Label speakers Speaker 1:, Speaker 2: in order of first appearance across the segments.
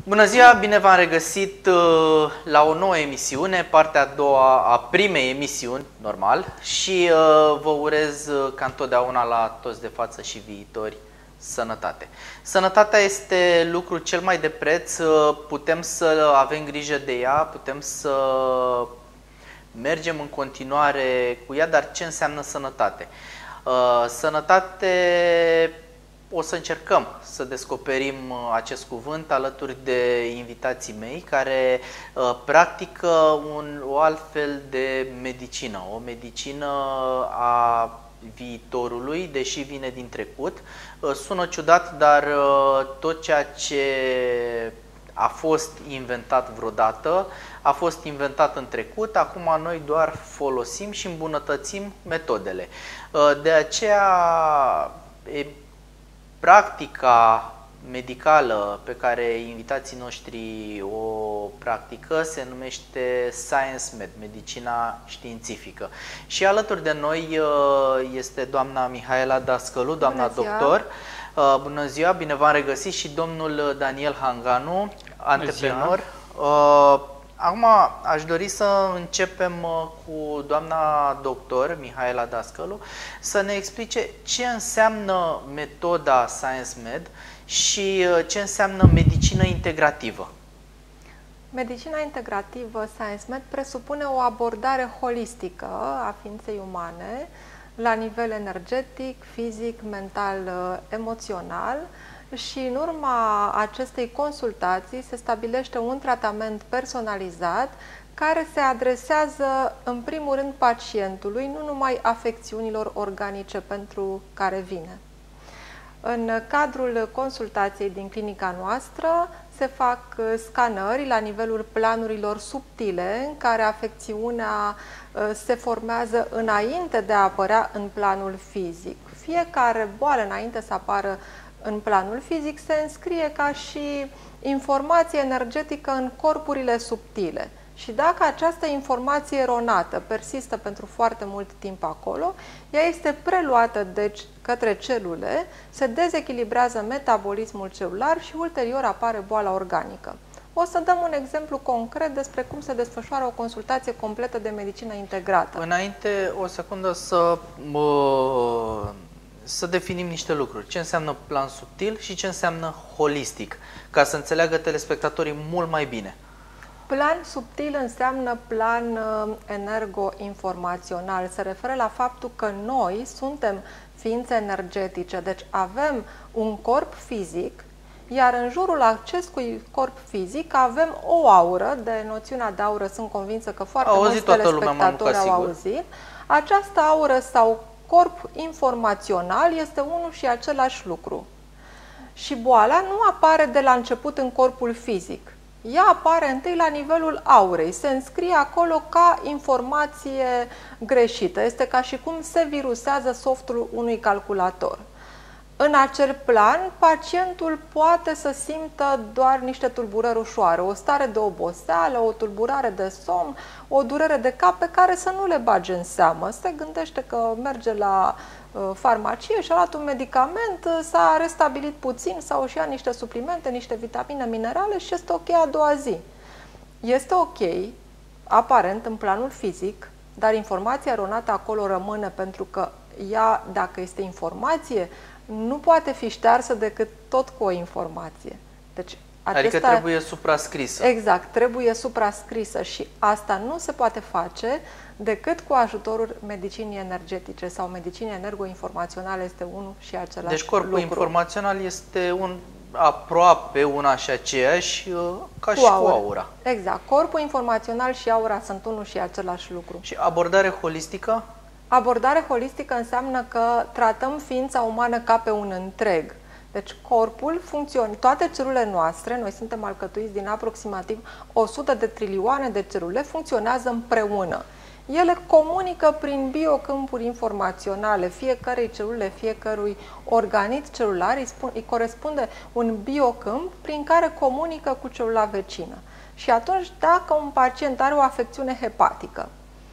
Speaker 1: Bună ziua, bine v-am regăsit la o nouă emisiune, partea a doua a primei emisiuni, normal, și vă urez ca întotdeauna la toți de față și viitori sănătate. Sănătatea este lucrul cel mai de preț, putem să avem grijă de ea, putem să mergem în continuare cu ea, dar ce înseamnă sănătate? Sănătate, o să încercăm să descoperim acest cuvânt alături de invitații mei care practică o altfel de medicină, o medicină a viitorului, deși vine din trecut. Sună ciudat, dar tot ceea ce a fost inventat vreodată a fost inventat în trecut, acum noi doar folosim și îmbunătățim metodele. De aceea, practica medicală pe care invitații noștri o practică se numește Science Med, medicina științifică. Și alături de noi este doamna Mihaela Dascălu, doamna doctor. Bună ziua, bine v-am regăsit, și domnul Daniel Hanganu, antreprenor. Acum aș dori să începem cu doamna doctor Mihaela Dascălu să ne explice ce înseamnă metoda Science Med și ce înseamnă medicină integrativă.
Speaker 2: Medicina integrativă Science Med presupune o abordare holistică a ființei umane la nivel energetic, fizic, mental, emoțional, și în urma acestei consultații se stabilește un tratament personalizat care se adresează în primul rând pacientului, nu numai afecțiunilor organice pentru care vine. În cadrul consultației din clinica noastră se fac scanări la nivelul planurilor subtile în care afecțiunea se formează înainte de a apărea în planul fizic. Fiecare boală, înainte să apară în planul fizic, se înscrie ca și informație energetică în corpurile subtile. Și dacă această informație eronată persistă pentru foarte mult timp acolo, ea este preluată deci către celule, se dezechilibrează metabolismul celular și ulterior apare boala organică. O să dăm un exemplu concret despre cum se desfășoară o consultație completă de medicină integrată.
Speaker 1: Înainte, o secundă să definim niște lucruri. Ce înseamnă plan subtil și ce înseamnă holistic, ca să înțeleagă telespectatorii mult mai bine.
Speaker 2: Plan subtil înseamnă plan energo-informațional. Se referă la faptul că noi suntem ființe energetice, deci avem un corp fizic, iar în jurul acestui corp fizic avem o aură. De noțiunea de aură sunt convinsă că foarte mulți telespectatori au auzit. Această aură sau corp informațional este unul și același lucru. Și boala nu apare de la început în corpul fizic. Ea apare întâi la nivelul aurei, se înscrie acolo ca informație greșită. Este ca și cum se virusează softul unui calculator. În acel plan, pacientul poate să simtă doar niște tulburări ușoare, o stare de oboseală, o tulburare de somn, o durere de cap pe care să nu le bage în seamă. Se gândește că merge la farmacie și a luat un medicament, s-a restabilit puțin sau își ia niște suplimente, niște vitamine, minerale și este ok a doua zi. Este ok, aparent, în planul fizic, dar informația eronată acolo rămâne, pentru că ea, dacă este informație, nu poate fi ștearsă decât tot cu o informație. Deci,
Speaker 1: adică trebuie suprascrisă.
Speaker 2: Exact, trebuie suprascrisă și asta nu se poate face decât cu ajutorul medicinii energetice sau medicinii energo-informaționale, este unul și același
Speaker 1: Deci corpul
Speaker 2: lucru.
Speaker 1: informațional este aproape una și aceeași ca și cu aura.
Speaker 2: Exact, corpul informațional și aura sunt unul și același lucru.
Speaker 1: Și abordare holistică?
Speaker 2: Abordare holistică înseamnă că tratăm ființa umană ca pe un întreg. Deci corpul funcționează, toate celulele noastre, noi suntem alcătuiți din aproximativ 100 de trilioane de celule, funcționează împreună. Ele comunică prin biocâmpuri informaționale, fiecărei celule, fiecărui organism celular îi corespunde un biocâmp prin care comunică cu celula vecină. Și atunci, dacă un pacient are o afecțiune hepatică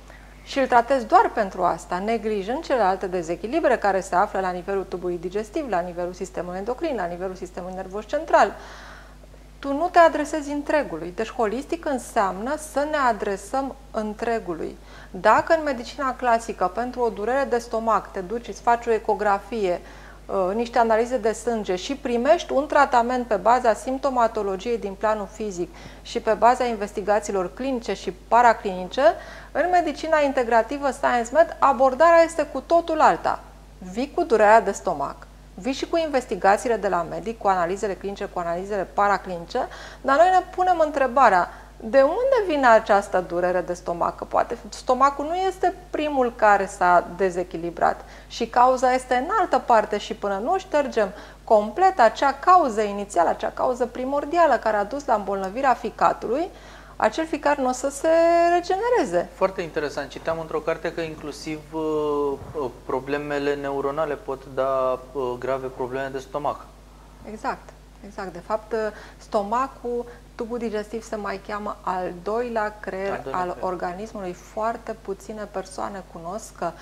Speaker 2: și îl tratezi doar pentru asta, neglijând celelalte dezechilibre care se află la nivelul tubului digestiv, la nivelul sistemului endocrin, la nivelul sistemului nervos central, tu nu te adresezi întregului. Deci holistic înseamnă să ne adresăm întregului. Dacă în medicina clasică, pentru o durere de stomac, te duci, îți faci o ecografie, niște analize de sânge și primești un tratament pe baza simptomatologiei din planul fizic și pe baza investigațiilor clinice și paraclinice, în medicina integrativă Science Med abordarea este cu totul alta. Vii cu durerea de stomac, vii și cu investigațiile de la medic, cu analizele clinice, cu analizele paraclinice, dar noi ne punem întrebarea: de unde vine această durere de stomac? Că poate stomacul nu este primul care s-a dezechilibrat și cauza este în altă parte și până nu ștergem complet acea cauză inițială, acea cauză primordială care a dus la îmbolnăvirea ficatului, acel ficat nu o să se regenereze.
Speaker 1: Foarte interesant. Citeam într-o carte că inclusiv problemele neuronale pot da grave probleme de stomac.
Speaker 2: Exact. Exact. De fapt, stomacul, tubul digestiv se mai cheamă al doilea creier al organismului. Foarte puține persoane cunosc că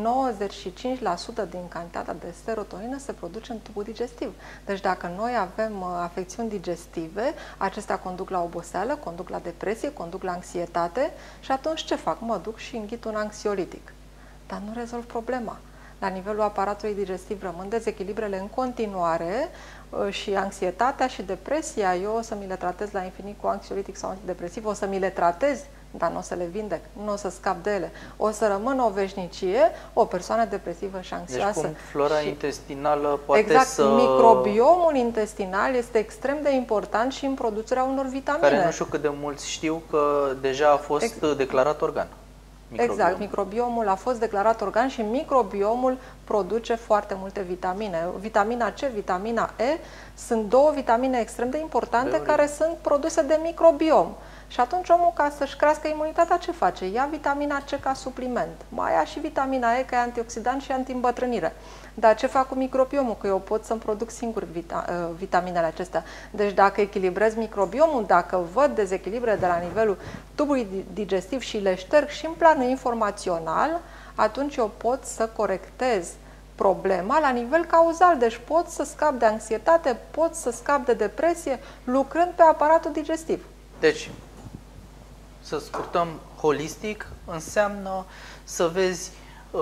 Speaker 2: 95% din cantitatea de serotonină se produce în tubul digestiv. Deci dacă noi avem afecțiuni digestive, acestea conduc la oboseală, conduc la depresie, conduc la anxietate și atunci ce fac? Mă duc și înghit un anxiolitic. Dar nu rezolv problema. La nivelul aparatului digestiv rămân dezechilibrele în continuare și anxietatea și depresia, eu o să mi le tratez la infinit cu anxiolitic sau antidepresiv, o să mi le tratez, dar nu o să le vindec, nu o să scap de ele. O să rămân o veșnicie, o persoană depresivă și anxioasă.
Speaker 1: Deci cum flora intestinală poate
Speaker 2: exact, microbiomul intestinal este extrem de important și în producerea unor vitamine.
Speaker 1: Care nu știu cât de mulți știu că deja a fost declarat organ.
Speaker 2: Exact, microbiomul a fost declarat organ și microbiomul produce foarte multe vitamine. Vitamina C, vitamina E sunt două vitamine extrem de importante care sunt produse de microbiom. Și atunci omul, ca să-și crească imunitatea, ce face? Ia vitamina C ca supliment. Mai ia și vitamina E ca antioxidant și antiîmbătrânire. Dar ce fac cu microbiomul? Că eu pot să-mi produc singur vitaminele acestea. Deci dacă echilibrez microbiomul, dacă văd dezechilibre de la nivelul tubului digestiv și le șterg și în planul informațional, atunci eu pot să corectez problema la nivel cauzal. Deci pot să scap de anxietate, pot să scap de depresie lucrând pe aparatul digestiv.
Speaker 1: Deci, să scurtăm, holistic înseamnă să vezi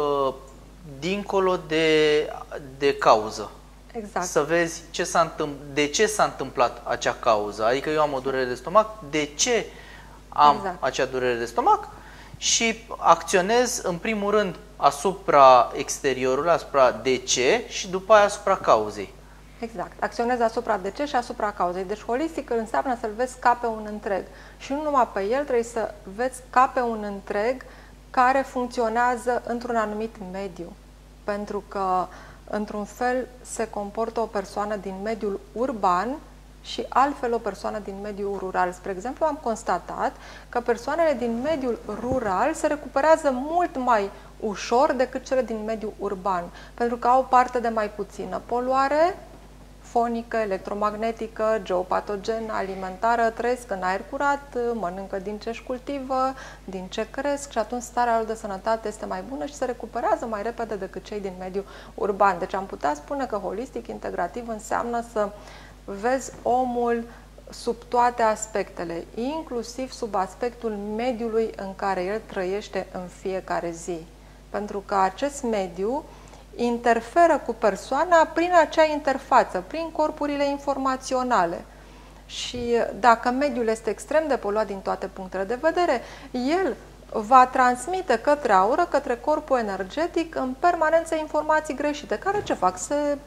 Speaker 1: dincolo de cauză.
Speaker 2: Exact.
Speaker 1: Să vezi de ce s-a întâmplat acea cauză. Adică eu am o durere de stomac, de ce am acea durere de stomac și acționez în primul rând asupra exteriorului, asupra de ce și după aia asupra cauzei.
Speaker 2: Exact. Acționezi asupra de ce și asupra cauzei. Deci holistic înseamnă să-l vezi ca pe un întreg. Și nu numai pe el, trebuie să vezi ca pe un întreg care funcționează într-un anumit mediu. Pentru că, într-un fel, se comportă o persoană din mediul urban și altfel o persoană din mediul rural. Spre exemplu, am constatat că persoanele din mediul rural se recuperează mult mai ușor decât cele din mediul urban, pentru că au parte de mai puțină poluare fonică, electromagnetică, geopatogenă, alimentară, trăiesc în aer curat, mănâncă din ce își cultivă, din ce cresc și atunci starea lor de sănătate este mai bună și se recuperează mai repede decât cei din mediul urban. Deci am putea spune că holistic integrativ înseamnă să vezi omul sub toate aspectele, inclusiv sub aspectul mediului în care el trăiește în fiecare zi. Pentru că acest mediu interferă cu persoana prin acea interfață, prin corpurile informaționale. Și dacă mediul este extrem de poluat din toate punctele de vedere, el va transmite către aură, către corpul energetic, în permanență informații greșite. Care ce fac?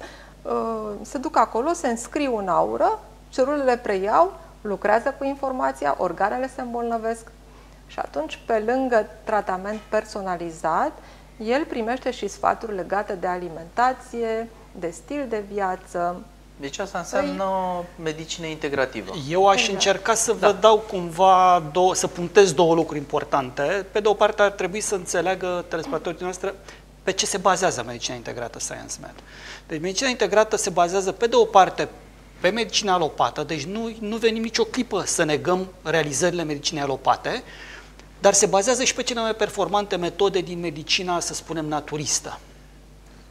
Speaker 2: Se duc acolo, se înscriu în aură, celulele preiau, lucrează cu informația, organele se îmbolnăvesc și atunci, pe lângă tratament personalizat, el primește și sfaturi legate de alimentație, de stil de viață.
Speaker 1: Deci asta înseamnă medicină integrativă.
Speaker 3: Eu aș încerca să vă dau cumva să punctez două lucruri importante. Pe de o parte ar trebui să înțeleagă telespectatorii noastre pe ce se bazează medicina integrată Science Med. Deci medicina integrată se bazează pe de o parte pe medicina alopată, deci nu venim nicio clipă să negăm realizările medicinei alopate, dar se bazează și pe cele mai performante metode din medicina, să spunem, naturistă. Da?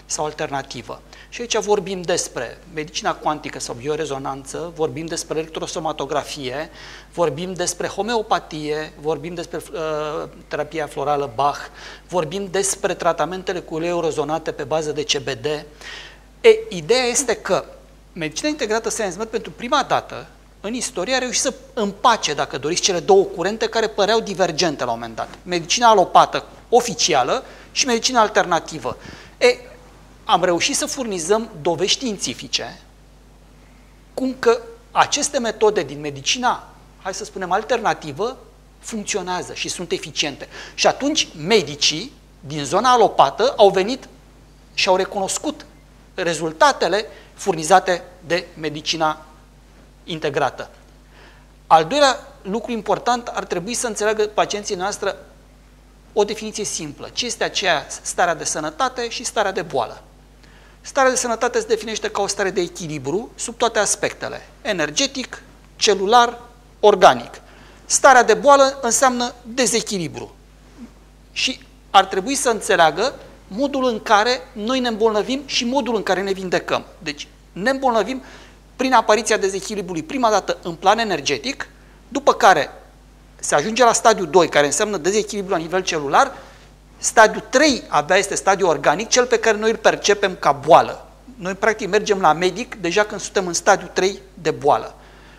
Speaker 3: sau alternativă. Și aici vorbim despre medicina cuantică sau biorezonanță, vorbim despre electrosomatografie, vorbim despre homeopatie, vorbim despre terapia florală Bach, vorbim despre tratamentele cu uleiuri rezonate pe bază de CBD. Ideea este că medicina integrată Science Med pentru prima dată în istorie a reușit să împace, dacă doriți, cele două curente care păreau divergente la un moment dat. Medicina alopată oficială și medicina alternativă. Am reușit să furnizăm dovezi științifice cum că aceste metode din medicina, hai să spunem, alternativă, funcționează și sunt eficiente. Și atunci medicii din zona alopată au venit și au recunoscut rezultatele furnizate de medicina integrată. Al doilea lucru important, ar trebui să înțeleagă pacienții noastre o definiție simplă. Ce este aceea starea de sănătate și starea de boală? Starea de sănătate se definește ca o stare de echilibru sub toate aspectele. Energetic, celular, organic. Starea de boală înseamnă dezechilibru. Și ar trebui să înțeleagă modul în care noi ne îmbolnăvim și modul în care ne vindecăm. Deci ne îmbolnăvim prin apariția dezechilibrului prima dată în plan energetic, după care se ajunge la stadiul 2, care înseamnă dezechilibru la nivel celular. Stadiul 3 abia este stadiul organic, cel pe care noi îl percepem ca boală. Noi practic mergem la medic deja când suntem în stadiul 3 de boală.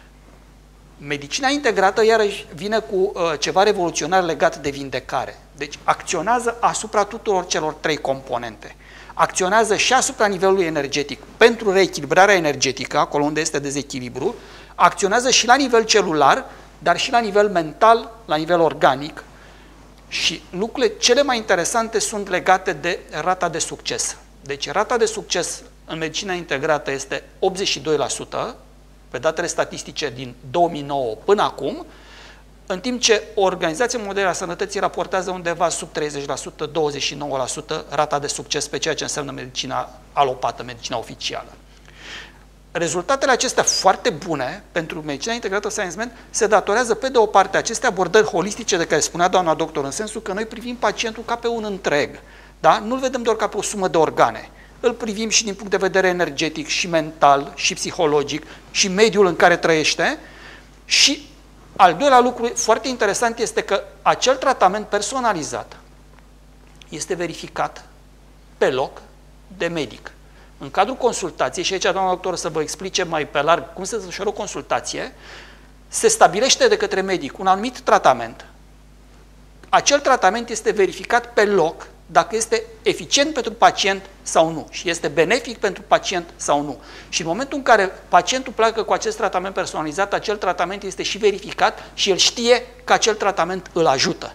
Speaker 3: Medicina integrată iarăși vine cu ceva revoluționar legat de vindecare. Deci acționează asupra tuturor celor trei componente. Acționează și asupra nivelului energetic pentru reechilibrarea energetică, acolo unde este dezechilibru, acționează și la nivel celular, dar și la nivel mental, la nivel organic. Și lucrurile cele mai interesante sunt legate de rata de succes. Deci rata de succes în medicina integrată este 82%, pe datele statistice din 2009 până acum, în timp ce Organizația Mondială a Sănătății raportează undeva sub 30%, 29% rata de succes pe ceea ce înseamnă medicina alopată, medicina oficială. Rezultatele acestea foarte bune pentru medicina integrată Science Med se datorează pe de o parte aceste abordări holistice de care spunea doamna doctor, în sensul că noi privim pacientul ca pe un întreg, da? Nu-l vedem doar ca pe o sumă de organe. Îl privim și din punct de vedere energetic, și mental, și psihologic, și mediul în care trăiește. Și al doilea lucru foarte interesant este că acel tratament personalizat este verificat pe loc de medic. În cadrul consultației, și aici doamna doctor să vă explice mai pe larg cum se desfășoară o consultație, se stabilește de către medic un anumit tratament. Acel tratament este verificat pe loc dacă este eficient pentru pacient sau nu și este benefic pentru pacient sau nu. Și în momentul în care pacientul pleacă cu acest tratament personalizat, acel tratament este și verificat și el știe că acel tratament îl ajută.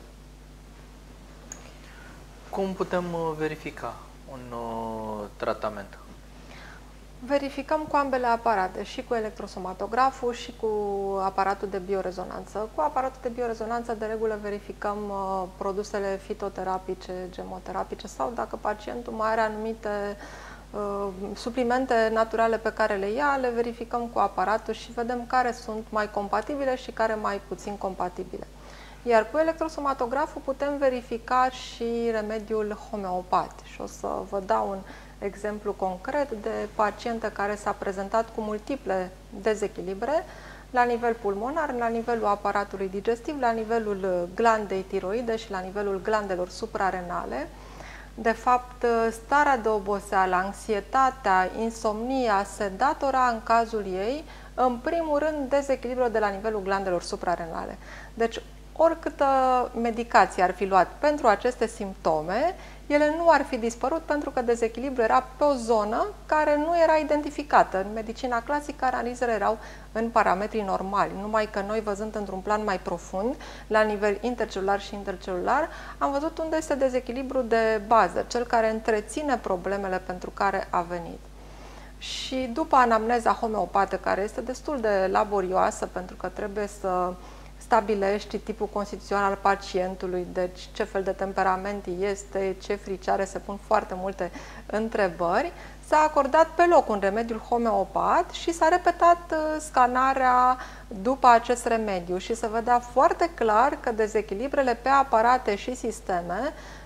Speaker 1: Cum putem verifica un tratament?
Speaker 2: Verificăm cu ambele aparate, și cu electrosomatograful și cu aparatul de biorezonanță. Cu aparatul de biorezonanță, de regulă, verificăm produsele fitoterapice, gemoterapice sau dacă pacientul mai are anumite suplimente naturale pe care le ia, le verificăm cu aparatul și vedem care sunt mai compatibile și care mai puțin compatibile. Iar cu electrosomatograful putem verifica și remediul homeopat. Și o să vă dau un exemplu concret de pacientă care s-a prezentat cu multiple dezechilibre la nivel pulmonar, la nivelul aparatului digestiv, la nivelul glandei tiroide și la nivelul glandelor suprarenale. De fapt, starea de oboseală, anxietatea, insomnia se datora în cazul ei, în primul rând, dezechilibrul de la nivelul glandelor suprarenale. Deci, oricâtă medicație ar fi luat pentru aceste simptome, ele nu ar fi dispărut pentru că dezechilibrul era pe o zonă care nu era identificată. În medicina clasică, analizele erau în parametrii normali, numai că noi, văzând într-un plan mai profund, la nivel intercelular și intercelular, am văzut unde este dezechilibrul de bază, cel care întreține problemele pentru care a venit. Și după anamneza homeopată, care este destul de laborioasă, pentru că trebuie să stabilești tipul constituțional al pacientului, deci ce fel de temperament este, ce frici are, se pun foarte multe întrebări. S-a acordat pe loc un remediu homeopat și s-a repetat scanarea după acest remediu și se vedea foarte clar că dezechilibrele pe aparate și sisteme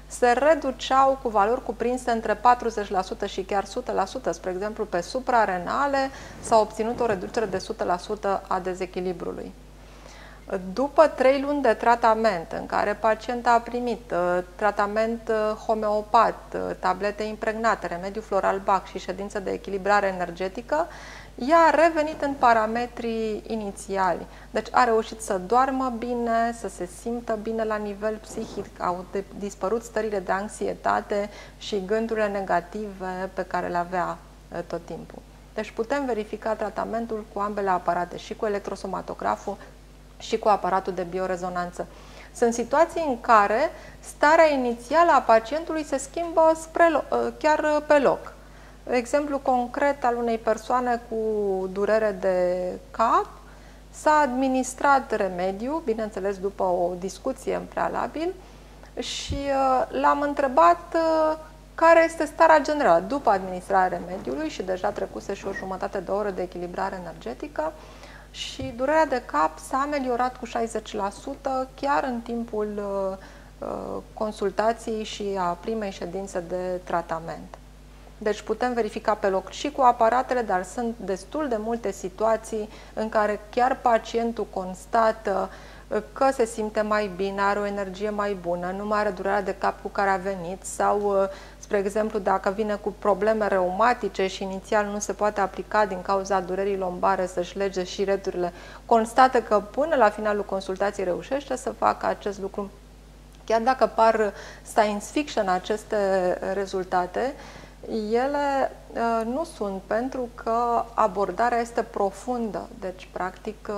Speaker 2: se reduceau cu valori cuprinse între 40% și chiar 100%. Spre exemplu, pe suprarenale s-a obținut o reducere de 100% a dezechilibrului. După 3 luni de tratament, în care pacienta a primit tratament homeopat, tablete impregnate, remediu floral Bach și ședință de echilibrare energetică, ea a revenit în parametrii inițiali. Deci a reușit să doarmă bine, să se simtă bine la nivel psihic, au dispărut stările de anxietate și gândurile negative pe care le avea tot timpul. Deci putem verifica tratamentul cu ambele aparate, și cu electrosomatograful și cu aparatul de biorezonanță. Sunt situații în care starea inițială a pacientului se schimbă chiar pe loc. Exemplu concret al unei persoane cu durere de cap, s-a administrat remediu, bineînțeles după o discuție în prealabil, și l-am întrebat care este starea generală după administrarea remediului și deja trecuse și o jumătate de oră de echilibrare energetică și durerea de cap s-a ameliorat cu 60% chiar în timpul consultației și a primei ședințe de tratament. Deci putem verifica pe loc și cu aparatele, dar sunt destul de multe situații în care chiar pacientul constată că se simte mai bine, are o energie mai bună, nu mai are durerea de cap cu care a venit sau, spre exemplu, dacă vine cu probleme reumatice și inițial nu se poate aplica din cauza durerii lombare să-și lege șireturile, constată că până la finalul consultației reușește să facă acest lucru. Chiar dacă par science fiction aceste rezultate, ele nu sunt, pentru că abordarea este profundă. Deci, practic,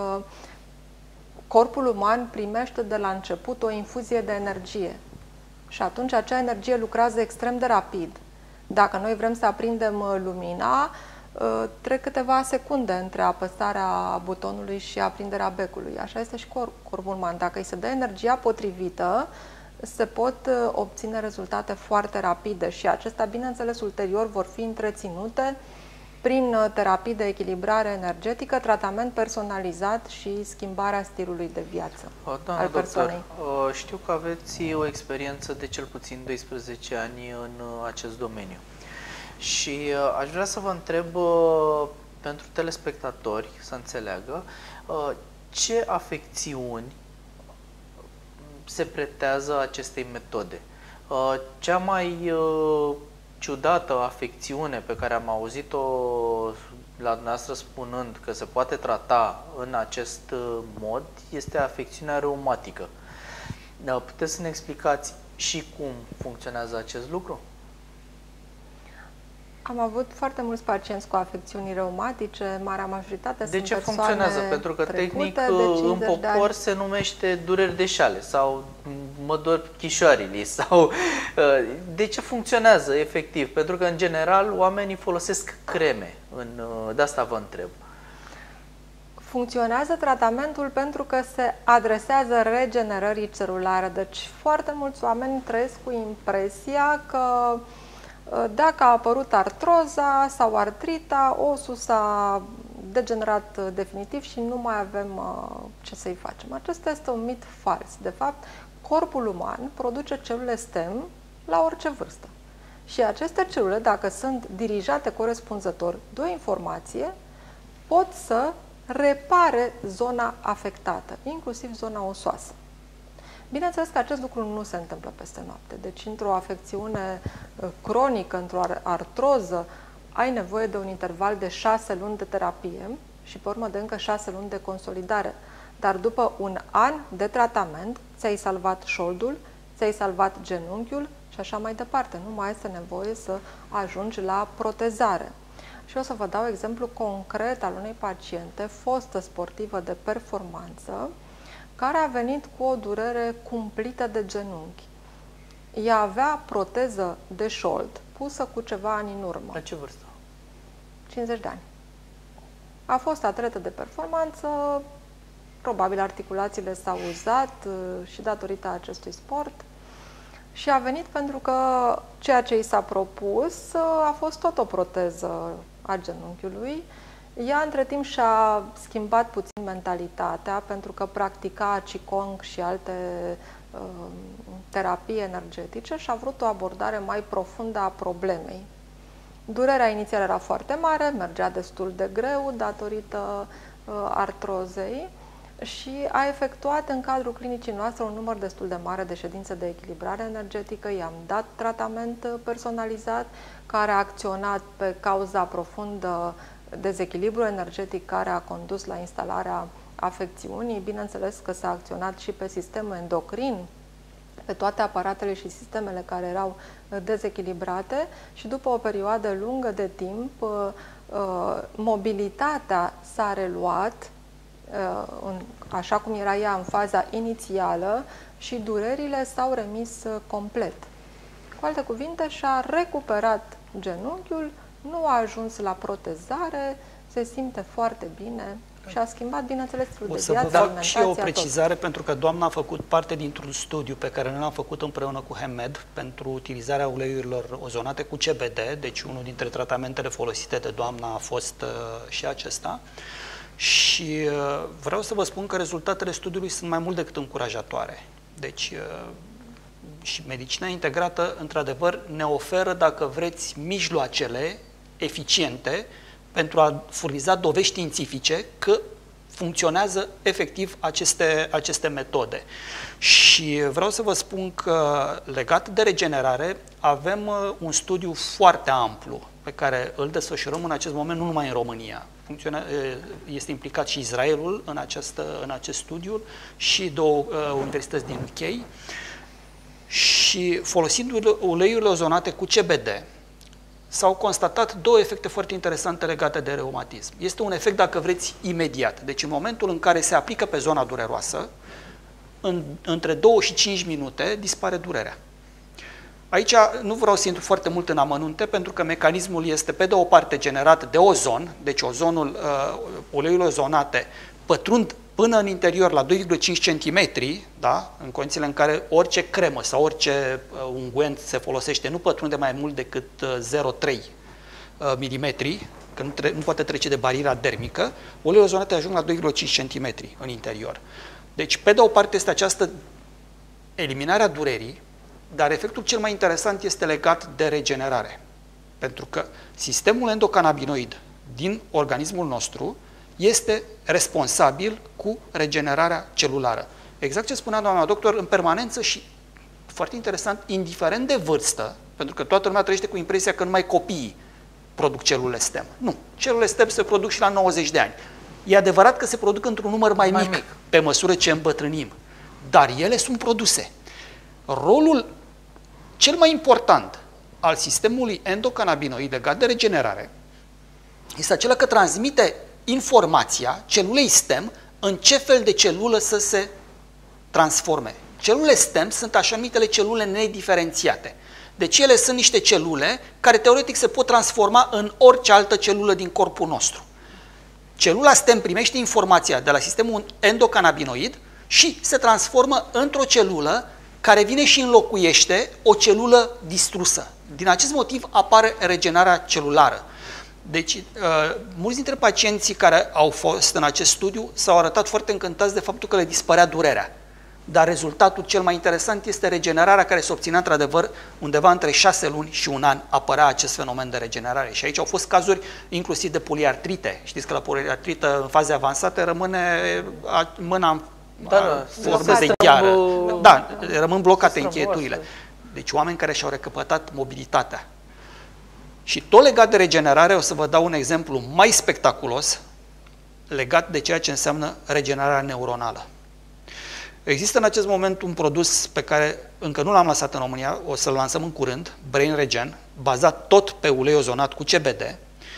Speaker 2: corpul uman primește de la început o infuzie de energie și atunci acea energie lucrează extrem de rapid. Dacă noi vrem să aprindem lumina, trec câteva secunde între apăsarea butonului și aprinderea becului. Așa este și corpul uman. Dacă îi se dă energia potrivită, se pot obține rezultate foarte rapide și acestea, bineînțeles, ulterior vor fi întreținute prin terapii de echilibrare energetică, tratament personalizat și schimbarea stilului de viață al persoanei.
Speaker 1: Doctor, știu că aveți o experiență de cel puțin 12 ani în acest domeniu și aș vrea să vă întreb pentru telespectatori să înțeleagă ce afecțiuni se pretează acestei metode. Cea mai ciudată afecțiune pe care am auzit-o la dumneavoastră spunând că se poate trata în acest mod este afecțiunea reumatică. Puteți să ne explicați și cum funcționează acest lucru?
Speaker 2: Am avut foarte mulți pacienți cu afecțiuni reumatice, marea majoritate sunt
Speaker 1: ce
Speaker 2: persoane
Speaker 1: funcționează? Pentru că tehnic în popor se numește dureri de șale sau mă dor chișoarele sau... De ce funcționează efectiv? Pentru că în general oamenii folosesc creme, de asta vă întreb.
Speaker 2: Funcționează tratamentul pentru că se adresează regenerării celulare, deci foarte mulți oameni trăiesc cu impresia că dacă a apărut artroza sau artrita, osul s-a degenerat definitiv și nu mai avem ce să-i facem. Acesta este un mit fals. De fapt, corpul uman produce celule stem la orice vârstă. Și aceste celule, dacă sunt dirijate corespunzător de o informație, pot să repare zona afectată, inclusiv zona osoasă. Bineînțeles că acest lucru nu se întâmplă peste noapte. Deci, într-o afecțiune cronică, într-o artroză, ai nevoie de un interval de 6 luni de terapie și, pe urmă, de încă 6 luni de consolidare. Dar după un an de tratament, ți-ai salvat șoldul, ți-ai salvat genunchiul și așa mai departe. Nu mai este nevoie să ajungi la protezare. Și o să vă dau exemplu concret al unei paciente, fostă sportivă de performanță, care a venit cu o durere cumplită de genunchi. Ea avea proteză de șold pusă cu ceva ani în urmă.
Speaker 1: La ce vârstă?
Speaker 2: 50 de ani. A fost atletă de performanță, probabil articulațiile s-au uzat și datorită acestui sport și a venit pentru că ceea ce i s-a propus a fost tot o proteză a genunchiului, Ea între timp și-a schimbat puțin mentalitatea pentru că practica Qigong și alte terapii energetice și a vrut o abordare mai profundă a problemei. Durerea inițială era foarte mare, mergea destul de greu datorită artrozei și a efectuat în cadrul clinicii noastre un număr destul de mare de ședințe de echilibrare energetică. I-am dat tratament personalizat care a acționat pe cauza profundă dezechilibru energetic care a condus la instalarea afecțiunii. Bineînțeles că s-a acționat și pe sistemul endocrin, pe toate aparatele și sistemele care erau dezechilibrate și după o perioadă lungă de timp mobilitatea s-a reluat așa cum era ea în faza inițială și durerile s-au remis complet. Cu alte cuvinte, și-a recuperat genunchiul, nu a ajuns la protezare, se simte foarte bine și a schimbat, bineînțeles, stilul de viață,
Speaker 3: alimentația. O să vă dau și o precizare,
Speaker 2: tot.
Speaker 3: pentru că doamna a făcut parte dintr-un studiu pe care noi l-am făcut împreună cu HEMED pentru utilizarea uleiurilor ozonate cu CBD, deci unul dintre tratamentele folosite de doamna a fost și acesta. Și vreau să vă spun că rezultatele studiului sunt mai mult decât încurajatoare. Deci, și medicina integrată, într-adevăr, ne oferă, dacă vreți, mijloacele eficiente pentru a furniza dovezi științifice că funcționează efectiv aceste metode. Și vreau să vă spun că, legat de regenerare, avem un studiu foarte amplu pe care îl desfășurăm în acest moment, nu numai în România. Este implicat și Israelul în acest studiu și două universități din UK. Și folosind uleiurile ozonate cu CBD, s-au constatat două efecte foarte interesante legate de reumatism. Este un efect, dacă vreți, imediat. Deci în momentul în care se aplică pe zona dureroasă, între 2 și 5 minute dispare durerea. Aici nu vreau să intru foarte mult în amănunte, pentru că mecanismul este, pe de o parte, generat de ozon, deci ozonul, uleiurile ozonate pătrund până în interior la 2,5 cm, da? În condițiile în care orice cremă sau orice unguent se folosește nu pătrunde mai mult decât 0,3 mm, că nu poate trece de bariera dermică, uleiurile ozonate ajung la 2,5 cm în interior. Deci, pe de o parte, este această eliminare a durerii, dar efectul cel mai interesant este legat de regenerare. Pentru că sistemul endocannabinoid din organismul nostru este responsabil cu regenerarea celulară. Exact ce spunea doamna doctor, în permanență și, foarte interesant, indiferent de vârstă, pentru că toată lumea trăiește cu impresia că numai copiii produc celulele stem. Nu, celulele stem se produc și la 90 de ani. E adevărat că se produc într-un număr mai mic pe măsură ce îmbătrânim, dar ele sunt produse. Rolul cel mai important al sistemului endocannabinoid legat de regenerare este acela că transmite informația celulei stem în ce fel de celulă să se transforme. Celulele stem sunt așa numitele celule nediferențiate. Deci ele sunt niște celule care teoretic se pot transforma în orice altă celulă din corpul nostru. Celula stem primește informația de la sistemul endocannabinoid și se transformă într-o celulă care vine și înlocuiește o celulă distrusă. Din acest motiv apare regenerarea celulară. Deci, mulți dintre pacienții care au fost în acest studiu s-au arătat foarte încântați de faptul că le dispărea durerea. Dar rezultatul cel mai interesant este regenerarea care se obținea într-adevăr undeva între 6 luni și un an apărea acest fenomen de regenerare. Și aici au fost cazuri inclusiv de poliartrite. Știți că la poliartrită în faze avansate rămâne mâna în formă de gheară. Da, rămân blocate încheieturile. Deci oameni care și-au recăpătat mobilitatea. Și tot legat de regenerare, o să vă dau un exemplu mai spectaculos legat de ceea ce înseamnă regenerarea neuronală. Există în acest moment un produs pe care încă nu l-am lansat în România, o să-l lansăm în curând, Brain Regen, bazat tot pe ulei ozonat cu CBD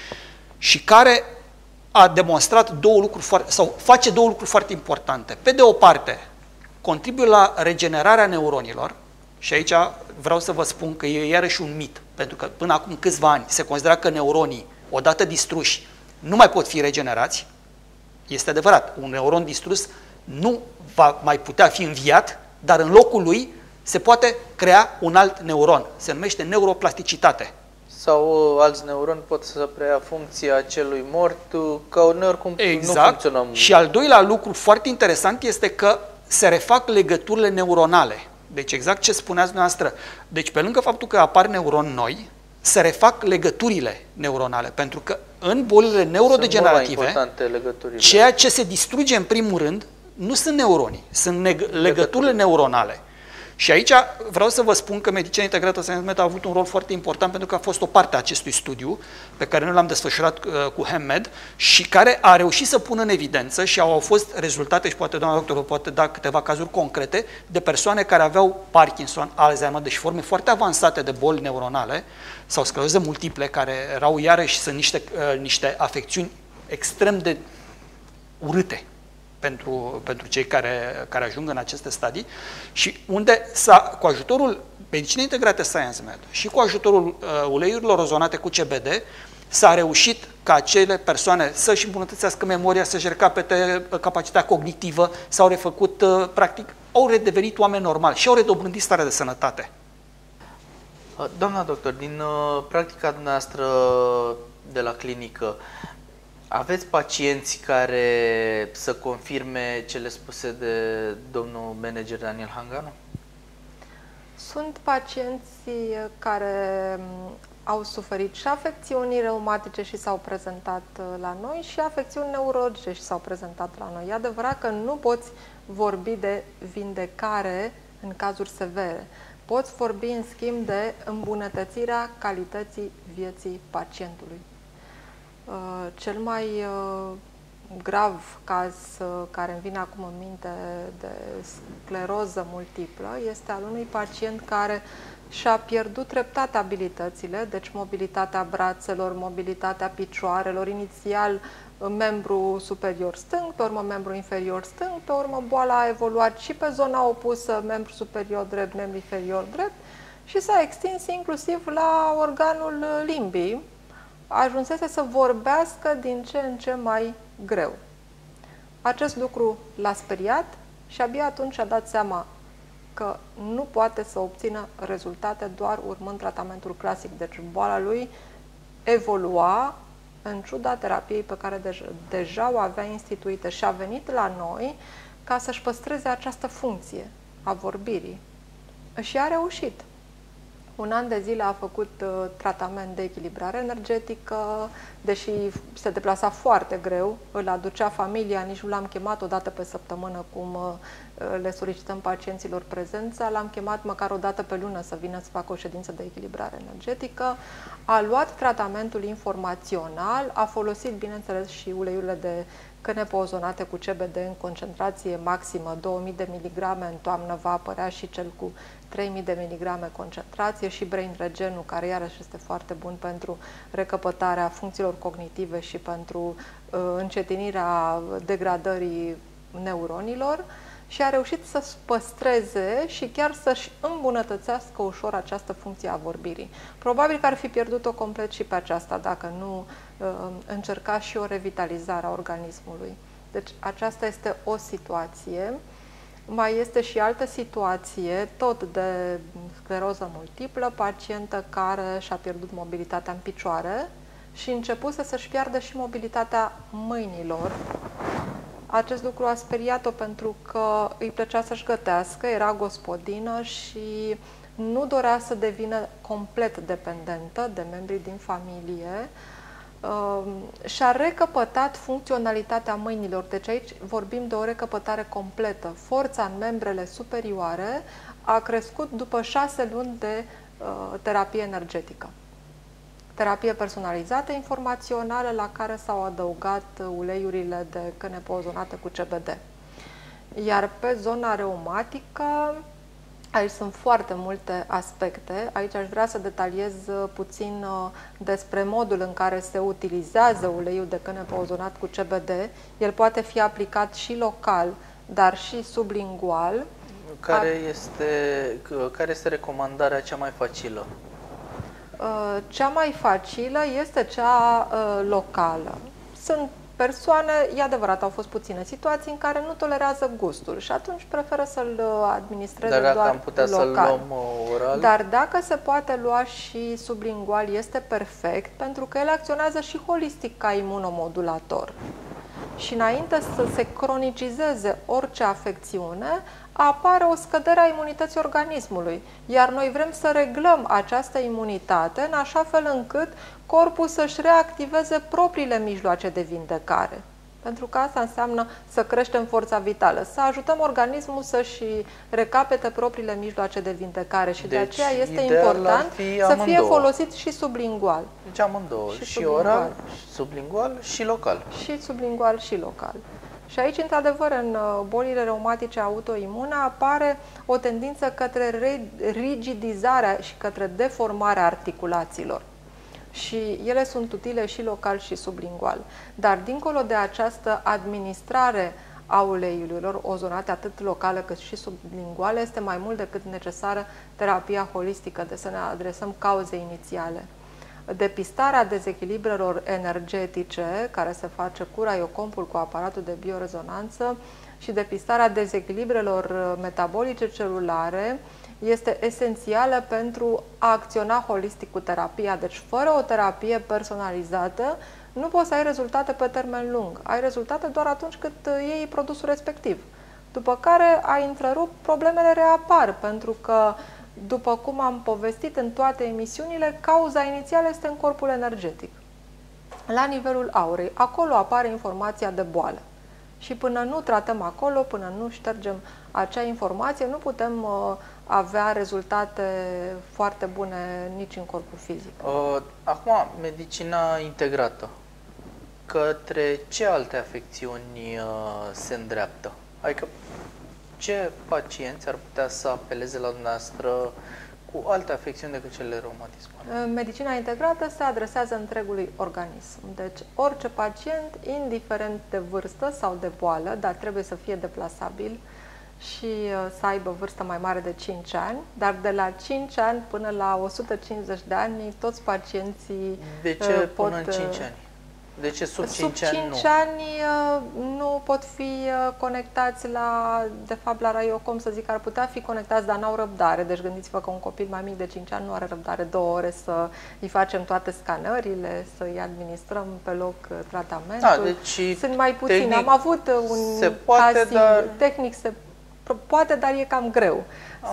Speaker 3: și care a demonstrat face două lucruri foarte importante. Pe de o parte, contribuie la regenerarea neuronilor și aici vreau să vă spun că e iarăși un mit, pentru că până acum câțiva ani se considera că neuronii, odată distruși, nu mai pot fi regenerați. Este adevărat, un neuron distrus nu va mai putea fi înviat, dar în locul lui se poate crea un alt neuron. Se numește neuroplasticitate.
Speaker 1: Sau alți neuroni pot să preia funcția celui mort, că uneori cum nu funcționăm.
Speaker 3: Și al doilea lucru foarte interesant este că se refac legăturile neuronale. Deci exact ce spuneați dumneavoastră. Deci pe lângă faptul că apar neuroni noi, se refac legăturile neuronale. Pentru că în bolile neurodegenerative, ceea ce se distruge în primul rând nu sunt neuronii, sunt legăturile neuronale. Și aici vreau să vă spun că medicina integrată ScienceMed a avut un rol foarte important pentru că a fost o parte a acestui studiu pe care noi l-am desfășurat cu HeMMed și care a reușit să pună în evidență și au fost rezultate, și poate doamna doctor poate da câteva cazuri concrete, de persoane care aveau Parkinson, Alzheimer, deci forme foarte avansate de boli neuronale sau scleroze multiple, care erau iarăși sunt niște afecțiuni extrem de urâte pentru cei care ajung în aceste stadii și unde cu ajutorul medicinei integrate ScienceMed și cu ajutorul uleiurilor ozonate cu CBD s-a reușit ca acele persoane să-și îmbunătățească memoria, să-și recapete capacitatea cognitivă, s-au refăcut, practic, au redevenit oameni normali și au redobândit starea de sănătate.
Speaker 1: Doamna doctor, din practica dumneavoastră de la clinică, aveți pacienți care să confirme cele spuse de domnul manager Daniel Hanganu?
Speaker 2: Sunt pacienți care au suferit și afecțiuni reumatice și s-au prezentat la noi și afecțiuni neurologice și s-au prezentat la noi. E adevărat că nu poți vorbi de vindecare în cazuri severe. Poți vorbi, în schimb, de îmbunătățirea calității vieții pacientului. Cel mai grav caz care îmi vine acum în minte de scleroză multiplă este al unui pacient care și-a pierdut treptat abilitățile, deci mobilitatea brațelor, mobilitatea picioarelor, inițial membru superior stâng, pe urmă membru inferior stâng, pe urmă boala a evoluat și pe zona opusă, membru superior drept, membru inferior drept și s-a extins inclusiv la organul limbii. Ajunsese să vorbească din ce în ce mai greu. Acest lucru l-a speriat și abia atunci a dat seama că nu poate să obțină rezultate doar urmând tratamentul clasic. Deci boala lui evolua în ciuda terapiei pe care deja o avea instituită și a venit la noi ca să-și păstreze această funcție a vorbirii. Și a reușit. Un an de zile a făcut tratament de echilibrare energetică, deși se deplasa foarte greu, îl aducea familia, nici nu l-am chemat o dată pe săptămână, cum le solicităm pacienților prezența, l-am chemat măcar o dată pe lună să vină să facă o ședință de echilibrare energetică, a luat tratamentul informațional, a folosit, bineînțeles, și uleiurile de cănepe ozonate cu CBD în concentrație maximă, 2000 de miligrame, în toamnă va apărea și cel cu 3000 de miligrame concentrație și Brain Regenul, care iarăși este foarte bun pentru recăpătarea funcțiilor cognitive și pentru încetinirea degradării neuronilor și a reușit să păstreze și chiar să-și îmbunătățească ușor această funcție a vorbirii. Probabil că ar fi pierdut-o complet și pe aceasta dacă nu încerca și o revitalizare a organismului. Deci aceasta este o situație. Mai este și altă situație, tot de scleroză multiplă, pacientă care și-a pierdut mobilitatea în picioare și începuse să-și piardă și mobilitatea mâinilor. Acest lucru a speriat-o pentru că îi plăcea să-și gătească, era gospodină și nu dorea să devină complet dependentă de membrii din familie. Și-a recăpătat funcționalitatea mâinilor. Deci aici vorbim de o recăpătare completă. Forța în membrele superioare a crescut după 6 luni de terapie energetică. Terapie personalizată, informațională, la care s-au adăugat uleiurile de cănepe ozonate cu CBD. Iar pe zona reumatică, aici sunt foarte multe aspecte. Aici aș vrea să detaliez puțin despre modul în care se utilizează uleiul de cănepe ozonat cu CBD. El poate fi aplicat și local, dar și sublingual.
Speaker 1: Care este recomandarea cea mai facilă?
Speaker 2: Cea mai facilă este cea locală. Sunt persoane, e adevărat, au fost puține situații în care nu tolerează gustul și atunci preferă să-l administreze
Speaker 1: Dar dacă
Speaker 2: doar
Speaker 1: am putea
Speaker 2: local.
Speaker 1: să-l luăm oral?
Speaker 2: Dar dacă se poate lua și sublingual, este perfect, pentru că el acționează și holistic ca imunomodulator. Și înainte să se cronicizeze orice afecțiune, apare o scădere a imunității organismului. Iar noi vrem să reglăm această imunitate în așa fel încât corpul să-și reactiveze propriile mijloace de vindecare. Pentru că asta înseamnă să creștem forța vitală, să ajutăm organismul să-și recapete propriile mijloace de vindecare și de aceea este important să fie folosit și sublingual.
Speaker 1: Deci amândouă, și oral, și sublingual și local.
Speaker 2: Și sublingual și local. Și aici, într-adevăr, în bolile reumatice autoimune apare o tendință către rigidizarea și către deformarea articulațiilor. Și ele sunt utile și local și sublingual. Dar, dincolo de această administrare a uleiurilor ozonate, atât locală cât și sublinguală, este mai mult decât necesară terapia holistică, de să ne adresăm cauzei inițiale. Depistarea dezechilibrelor energetice, care se face cu raiocompul, cu aparatul de biorezonanță, și depistarea dezechilibrelor metabolice celulare este esențială pentru a acționa holistic cu terapia. Deci, fără o terapie personalizată, nu poți să ai rezultate pe termen lung. Ai rezultate doar atunci când iei produsul respectiv. După care ai întrerupt, problemele reapar, pentru că, după cum am povestit în toate emisiunile, cauza inițială este în corpul energetic. La nivelul aurei, acolo apare informația de boală. Și până nu tratăm acolo, până nu ștergem acea informație, nu putem avea rezultate foarte bune nici în corpul fizic.
Speaker 1: Acum, medicina integrată, către ce alte afecțiuni se îndreaptă? Adică, ce pacienți ar putea să apeleze la dumneavoastră cu alte afecțiuni decât cele reumatismale?
Speaker 2: Medicina integrată se adresează întregului organism. Deci, orice pacient, indiferent de vârstă sau de boală, dar trebuie să fie deplasabil și să aibă vârstă mai mare de 5 ani, dar de la 5 ani până la 150 de ani, toți pacienții
Speaker 1: De ce până în 5 ani? De ce sub 5 ani nu?
Speaker 2: Sub 5 ani nu pot fi conectați la, de fapt, la raiocom, să zic, ar putea fi conectați, dar n-au răbdare. Deci gândiți-vă că un copil mai mic de 5 ani nu are răbdare 2 ore să îi facem toate scanările, să îi administrăm pe loc tratamentul.
Speaker 1: Da, deci
Speaker 2: sunt mai puțini. Am avut un caz tehnic, se poate, dar e cam greu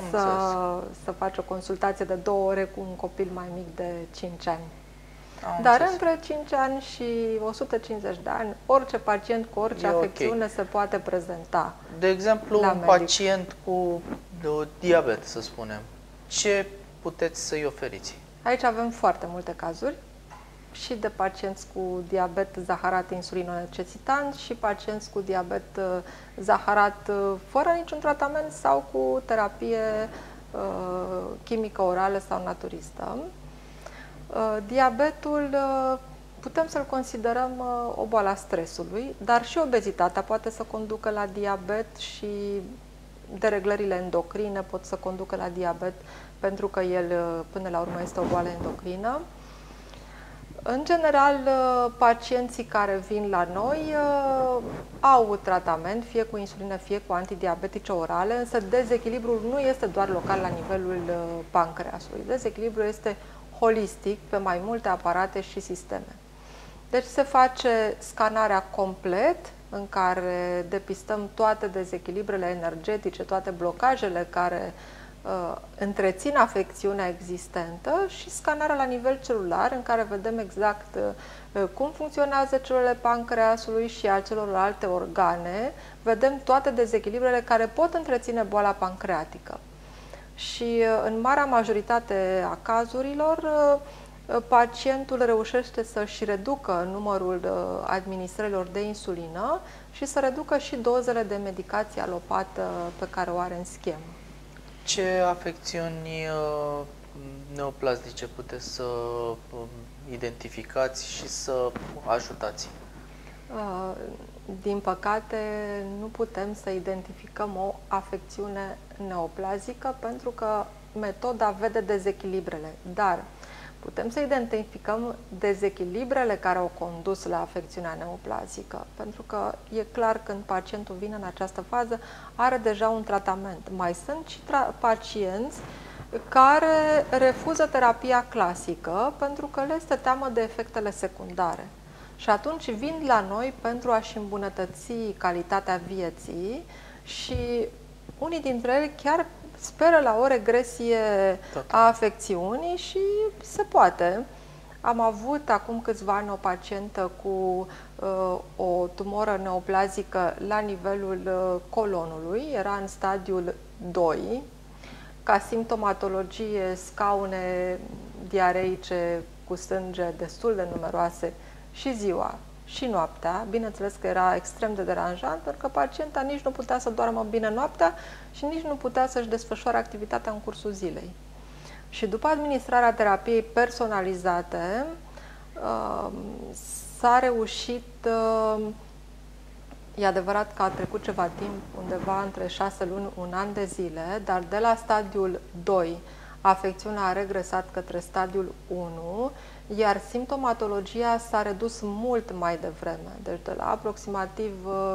Speaker 2: să faci o consultație de 2 ore cu un copil mai mic de 5 ani. Dar între 5 ani și 150 de ani, orice pacient cu orice afecțiune se poate prezenta.
Speaker 1: De exemplu, un pacient cu diabet, să spunem, ce puteți să-i oferiți?
Speaker 2: Aici avem foarte multe cazuri, și de pacienți cu diabet zaharat insulinonecesitant și pacienți cu diabet zaharat fără niciun tratament sau cu terapie chimică orală sau naturistă. Diabetul putem să-l considerăm o boală a stresului, dar și obezitatea poate să conducă la diabet și dereglările endocrine pot să conducă la diabet, pentru că el, până la urmă, este o boală endocrină. În general, pacienții care vin la noi au tratament, fie cu insulină, fie cu antidiabetice orale, însă dezechilibrul nu este doar local la nivelul pancreasului. Dezechilibrul este holistic pe mai multe aparate și sisteme. Deci se face scanarea complet, în care depistăm toate dezechilibrele energetice, toate blocajele care întrețin afecțiunea existentă, și scanarea la nivel celular, în care vedem exact cum funcționează celulele pancreasului și a celorlalte organe, vedem toate dezechilibrele care pot întreține boala pancreatică. Și în marea majoritate a cazurilor, pacientul reușește să-și reducă numărul administrărilor de insulină și să reducă și dozele de medicație alopată pe care o are în schemă.
Speaker 1: Ce afecțiuni neoplastice puteți să identificați și să ajutați?
Speaker 2: Din păcate, nu putem să identificăm o afecțiune neoplazică, pentru că metoda vede dezechilibrele. Dar Putem să identificăm dezechilibrele care au condus la afecțiunea neoplazică, pentru că e clar când pacientul vine în această fază, are deja un tratament. Mai sunt și pacienți care refuză terapia clasică pentru că le este teamă de efectele secundare. Și atunci vin la noi pentru a-și îmbunătăți calitatea vieții și unii dintre ele chiar speră la o regresie a afecțiunii și se poate. Am avut acum câțiva ani o pacientă cu o tumoră neoplazică la nivelul colonului, era în stadiul 2, ca simptomatologie scaune diareice cu sânge destul de numeroase și ziua și noaptea. Bineînțeles că era extrem de deranjant, pentru că pacienta nici nu putea să doarmă bine noaptea și nici nu putea să-și desfășoare activitatea în cursul zilei. Și după administrarea terapiei personalizate, s-a reușit, e adevărat că a trecut ceva timp, undeva între 6 luni, un an de zile, dar de la stadiul 2, afecțiunea a regresat către stadiul 1, iar simptomatologia s-a redus mult mai devreme. Deci de la aproximativ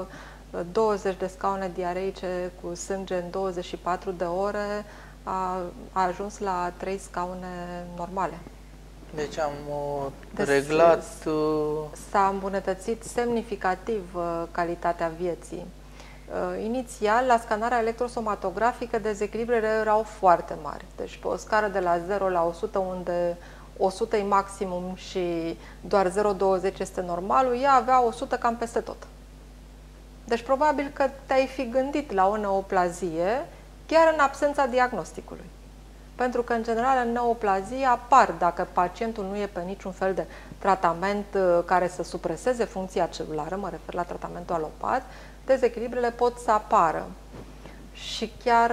Speaker 2: 20 de scaune diareice cu sânge în 24 de ore a ajuns la 3 scaune normale.
Speaker 1: Deci am reglat...
Speaker 2: S-a îmbunătățit semnificativ calitatea vieții. Inițial, la scanarea electrosomatografică, dezechilibrele erau foarte mari. Deci pe o scară de la 0 la 100, unde 100 e maximum și doar 0,20 este normalul, ea avea 100 cam peste tot. Deci probabil că te-ai fi gândit la o neoplazie chiar în absența diagnosticului. Pentru că, în general, în neoplazie apar, dacă pacientul nu e pe niciun fel de tratament care să supreseze funcția celulară, mă refer la tratamentul alopat, dezechilibrele pot să apară. Și chiar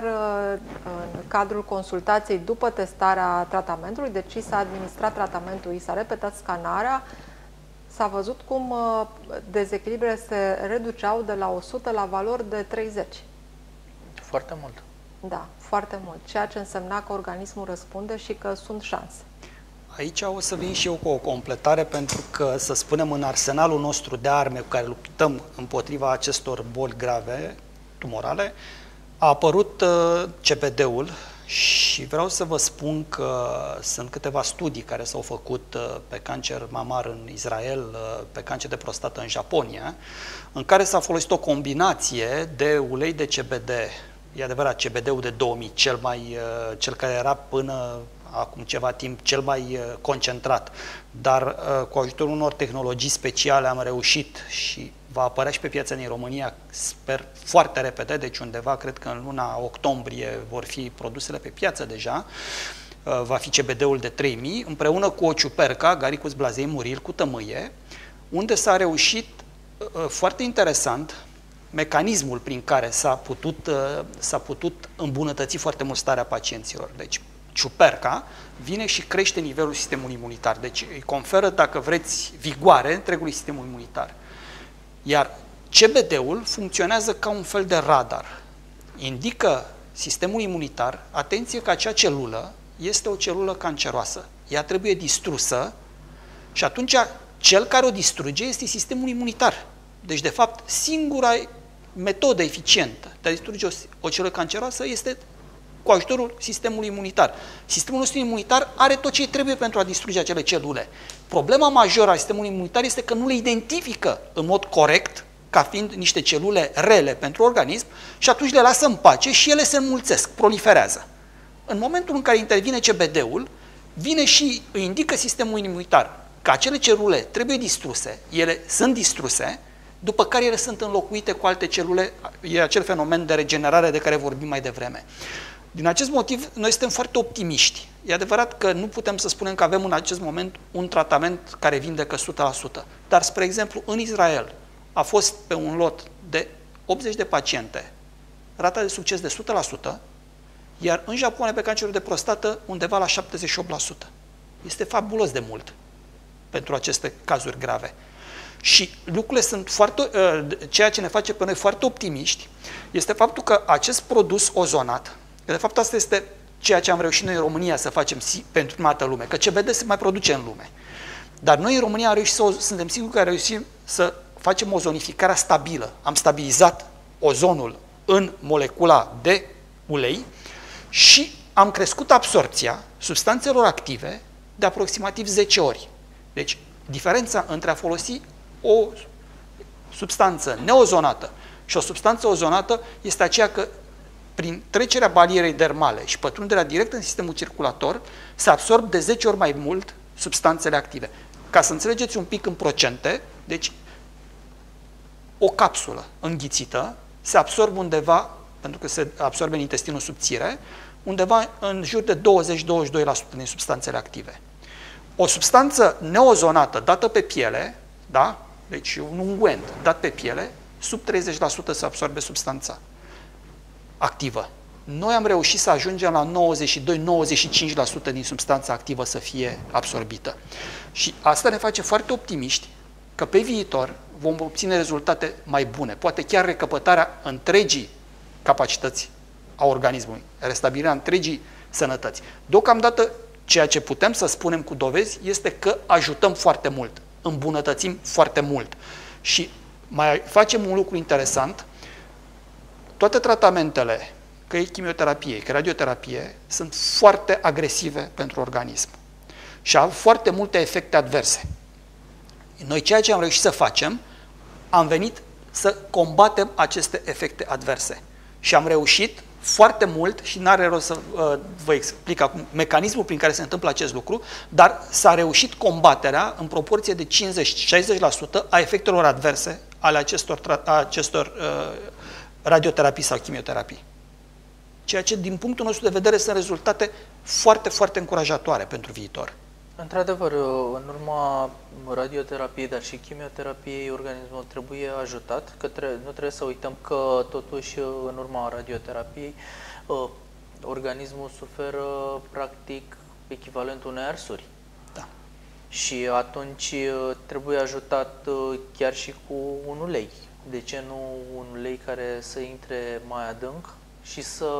Speaker 2: în cadrul consultației după testarea tratamentului, deci s-a administrat tratamentul, i s-a repetat scanarea, s-a văzut cum dezechilibrele se reduceau de la 100 la valori de 30.
Speaker 1: Foarte mult.
Speaker 2: Da, foarte mult. Ceea ce însemna că organismul răspunde și că sunt șanse.
Speaker 3: Aici o să vin și eu cu o completare, pentru că, să spunem, în arsenalul nostru de arme cu care luptăm împotriva acestor boli grave, tumorale, a apărut CBD-ul și vreau să vă spun că sunt câteva studii care s-au făcut pe cancer mamar în Israel, pe cancer de prostată în Japonia, în care s-a folosit o combinație de ulei de CBD, e adevărat, CBD-ul de 2000, cel care era până acum ceva timp cel mai concentrat, dar cu ajutorul unor tehnologii speciale am reușit și va apărea și pe piața din România, sper, foarte repede, deci undeva, cred că în luna octombrie vor fi produsele pe piață deja, va fi CBD-ul de 3000, împreună cu o ciupercă, Agaricus blazei muril, cu tămâie, unde s-a reușit, foarte interesant, mecanismul prin care s-a putut îmbunătăți foarte mult starea pacienților. Deci, ciuperca vine și crește nivelul sistemului imunitar. Deci îi conferă, dacă vreți, vigoare întregului sistemul imunitar. Iar CBD-ul funcționează ca un fel de radar. Indică sistemul imunitar, atenție că acea celulă este o celulă canceroasă. Ea trebuie distrusă și atunci cel care o distruge este sistemul imunitar. Deci, de fapt, singura metodă eficientă de a distruge o celulă canceroasă este cu ajutorul sistemului imunitar. Sistemul nostru imunitar are tot ce trebuie pentru a distruge acele celule. Problema majoră a sistemului imunitar este că nu le identifică în mod corect ca fiind niște celule rele pentru organism și atunci le lasă în pace și ele se înmulțesc, proliferează. În momentul în care intervine CBD-ul, vine și îi indică sistemul imunitar că acele celule trebuie distruse, ele sunt distruse, după care ele sunt înlocuite cu alte celule, e acel fenomen de regenerare de care vorbim mai devreme. Din acest motiv, noi suntem foarte optimiști. E adevărat că nu putem să spunem că avem în acest moment un tratament care vindecă 100%. Dar, spre exemplu, în Israel a fost pe un lot de 80 de paciente, rata de succes de 100%, iar în Japonia, pe cancerul de prostată, undeva la 78%. Este fabulos de mult pentru aceste cazuri grave. Și lucrurile sunt foarte, ceea ce ne face pe noi foarte optimiști este faptul că acest produs ozonat, că de fapt asta este ceea ce am reușit noi în România să facem pentru prima dată în lume, că CBD se mai produce în lume. Dar noi în România suntem singuri care reușim să facem ozonificarea stabilă. Am stabilizat ozonul în molecula de ulei și am crescut absorpția substanțelor active de aproximativ 10 ori. Deci, diferența între a folosi o substanță neozonată și o substanță ozonată este aceea că prin trecerea barierei dermale și pătrunderea direct în sistemul circulator se absorb de 10 ori mai mult substanțele active. Ca să înțelegeți un pic în procente, deci o capsulă înghițită se absorbe undeva, pentru că se absorbe în intestinul subțire, undeva în jur de 20-22% din substanțele active. O substanță neozonată dată pe piele, da? Deci un ungguent dat pe piele, sub 30% se absorbe substanța activă. Noi am reușit să ajungem la 92-95% din substanța activă să fie absorbită. Și asta ne face foarte optimiști că pe viitor vom obține rezultate mai bune. Poate chiar recapătarea întregii capacități a organismului, restabilirea întregii sănătăți. Deocamdată, ceea ce putem să spunem cu dovezi este că ajutăm foarte mult, îmbunătățim foarte mult. Și mai facem un lucru interesant, toate tratamentele, că e chimioterapie, că radioterapie, sunt foarte agresive pentru organism și au foarte multe efecte adverse. Noi ceea ce am reușit să facem, am venit să combatem aceste efecte adverse. Și am reușit foarte mult, și n-are rost să vă explic acum mecanismul prin care se întâmplă acest lucru, dar s-a reușit combaterea în proporție de 50-60% a efectelor adverse ale acestor radioterapii sau chimioterapii. Ceea ce, din punctul nostru de vedere, sunt rezultate foarte, foarte încurajatoare pentru viitor.
Speaker 1: Într-adevăr, în urma radioterapiei, dar și chimioterapiei, organismul trebuie ajutat, că nu trebuie să uităm că, totuși, în urma radioterapiei, organismul suferă, practic, echivalentul unei arsuri.
Speaker 3: Da.
Speaker 1: Și atunci trebuie ajutat chiar și cu un ulei. De ce nu un ulei care să intre mai adânc și să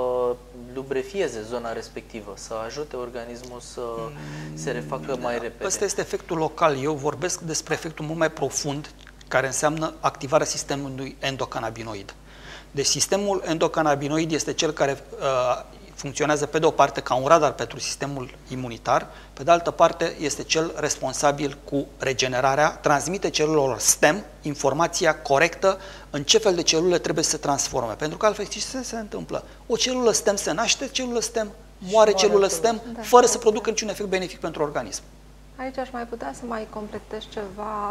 Speaker 1: lubrefieze zona respectivă, să ajute organismul să se refacă mai repede?
Speaker 3: Ăsta este efectul local. Eu vorbesc despre efectul mult mai profund, care înseamnă activarea sistemului endocannabinoid. Deci sistemul endocannabinoid este cel care funcționează pe de o parte ca un radar pentru sistemul imunitar, pe de altă parte este cel responsabil cu regenerarea, transmite celulelor stem informația corectă în ce fel de celule trebuie să se transforme. Pentru că altfel ce se întâmplă? O celulă stem se naște, celulă stem moare, celulă stem, fără să producă niciun efect benefic pentru organism.
Speaker 2: Aici aș mai putea să mai completez ceva.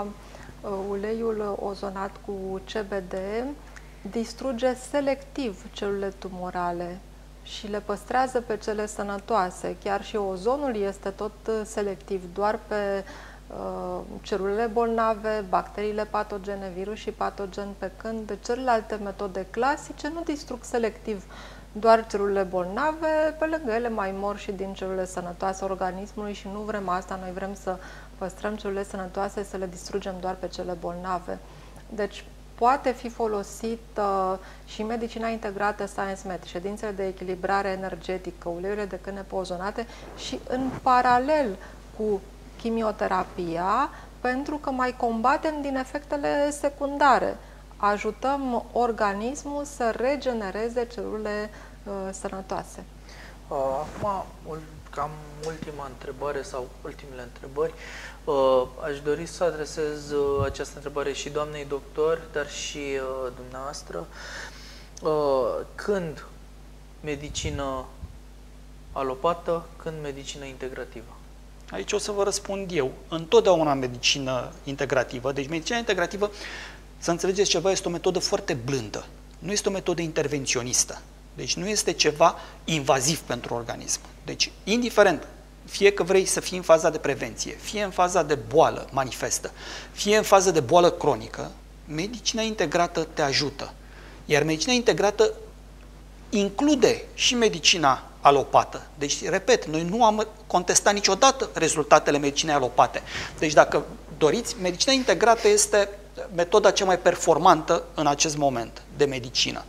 Speaker 2: Uleiul ozonat cu CBD distruge selectiv celulele tumorale și le păstrează pe cele sănătoase. Chiar și ozonul este tot selectiv, doar pe celulele bolnave, bacteriile patogene, virusii patogeni, pe când celelalte metode clasice nu distrug selectiv doar celulele bolnave, pe lângă ele mai mor și din celulele sănătoase organismului și nu vrem asta, noi vrem să păstrăm celulele sănătoase, să le distrugem doar pe cele bolnave. Deci poate fi folosită și medicina integrată ScienceMed, ședințele de echilibrare energetică, uleiurile de cânepe ozonate și în paralel cu chimioterapia, pentru că mai combatem din efectele secundare. Ajutăm organismul să regenereze celulele sănătoase.
Speaker 1: Acum, cam ultima întrebare sau ultimele întrebări. Aș dori să adresez această întrebare și doamnei doctor, dar și dumneavoastră. Când medicină alopată, când medicină integrativă?
Speaker 3: Aici o să vă răspund eu. Întotdeauna medicină integrativă. Deci medicina integrativă, să înțelegeți ceva, este o metodă foarte blândă. Nu este o metodă intervenționistă. Deci nu este ceva invaziv pentru organism. Deci, indiferent, fie că vrei să fii în faza de prevenție, fie în faza de boală manifestă, fie în faza de boală cronică, medicina integrată te ajută. Iar medicina integrată include și medicina alopată. Deci, repet, noi nu am contestat niciodată rezultatele medicinei alopate. Deci, dacă doriți, medicina integrată este metoda cea mai performantă în acest moment de medicină.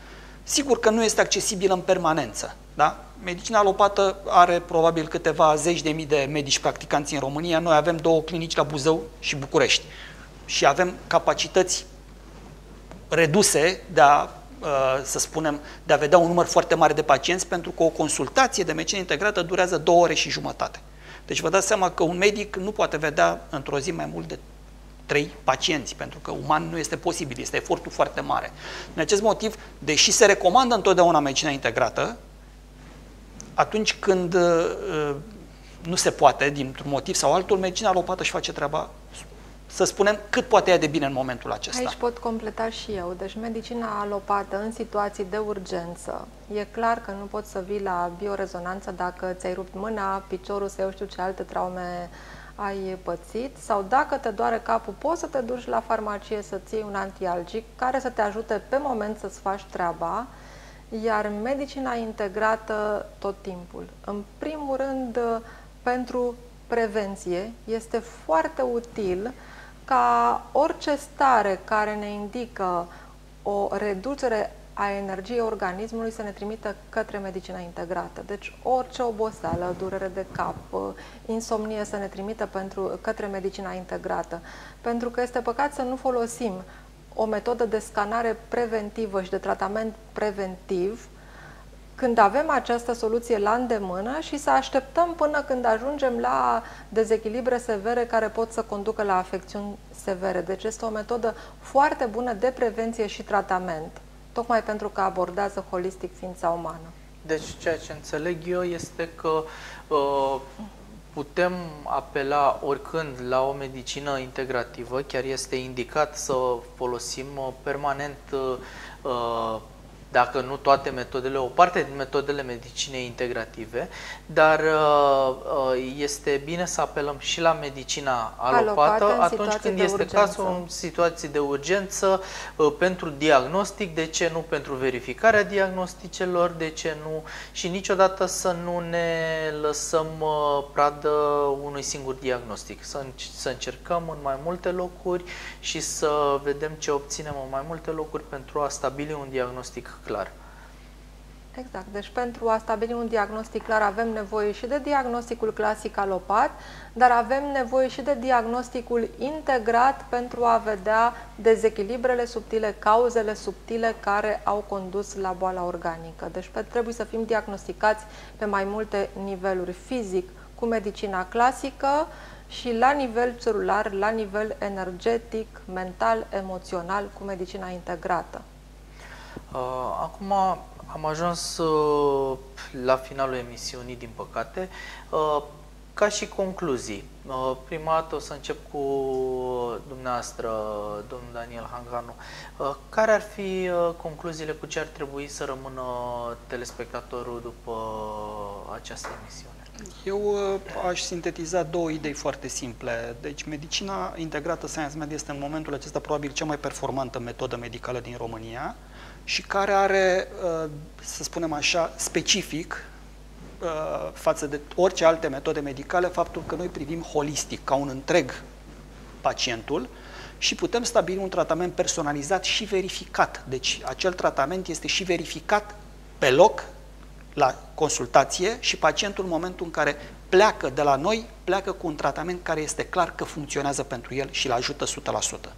Speaker 3: Sigur că nu este accesibilă în permanență. Da? Medicina alopată are probabil câteva zeci de mii de medici practicanți în România. Noi avem 2 clinici la Buzău și București. Și avem capacități reduse de a, să spunem, de a vedea un număr foarte mare de pacienți, pentru că o consultație de medicină integrată durează 2 ore și jumătate. Deci vă dați seama că un medic nu poate vedea într-o zi mai mult de 3 pacienți, pentru că uman nu este posibil, este efortul foarte mare. Din acest motiv, deși se recomandă întotdeauna medicina integrată, atunci când nu se poate, dintr-un motiv sau altul, medicina alopată își face treaba, să spunem, cât poate ea de bine în momentul acesta.
Speaker 2: Aici pot completa și eu. Deci medicina alopată în situații de urgență, e clar că nu poți să vii la biorezonanță dacă ți-ai rupt mâna, piciorul sau eu știu ce alte traume ai pățit, sau dacă te doare capul, poți să te duci la farmacie să-ți iei un antialgic care să te ajute pe moment să-ți faci treaba, iar medicina integrată tot timpul. În primul rând, pentru prevenție, este foarte util ca orice stare care ne indică o reducere a energiei organismului să ne trimită către medicina integrată. Deci orice oboseală, durere de cap, insomnie să ne trimită către medicina integrată. Pentru că este păcat să nu folosim o metodă de scanare preventivă și de tratament preventiv când avem această soluție la îndemână și să așteptăm până când ajungem la dezechilibre severe care pot să conducă la afecțiuni severe. Deci este o metodă foarte bună de prevenție și tratament, tocmai pentru că abordează holistic ființa umană.
Speaker 1: Deci ceea ce înțeleg eu este că putem apela oricând la o medicină integrativă, chiar este indicat să folosim permanent, dacă nu toate metodele, o parte din metodele medicinei integrative, dar este bine să apelăm și la medicina alopată atunci când este cazul în situații de urgență, pentru diagnostic, de ce nu pentru verificarea diagnosticelor, de ce nu, și niciodată să nu ne lăsăm pradă unui singur diagnostic, să încercăm în mai multe locuri și să vedem ce obținem în mai multe locuri pentru a stabili un diagnostic clar.
Speaker 2: Exact. Deci pentru a stabili un diagnostic clar avem nevoie și de diagnosticul clasic alopat, dar avem nevoie și de diagnosticul integrat pentru a vedea dezechilibrele subtile, cauzele subtile care au condus la boala organică. Deci trebuie să fim diagnosticați pe mai multe niveluri: fizic cu medicina clasică și la nivel celular, la nivel energetic, mental, emoțional cu medicina integrată.
Speaker 1: Acum am ajuns la finalul emisiunii, din păcate. Ca și concluzii, prima dată o să încep cu dumneavoastră, domnul Daniel Hanganu. Care ar fi concluziile, cu ce ar trebui să rămână telespectatorul după această emisiune?
Speaker 3: Eu aș sintetiza 2 idei foarte simple. Deci medicina integrată ScienceMed este în momentul acesta probabil cea mai performantă metodă medicală din România și care are, să spunem așa, specific față de orice alte metode medicale, faptul că noi privim holistic, ca un întreg, pacientul și putem stabili un tratament personalizat și verificat. Deci acel tratament este și verificat pe loc, la consultație, și pacientul în momentul în care pleacă de la noi, pleacă cu un tratament care este clar că funcționează pentru el și îl ajută 100%.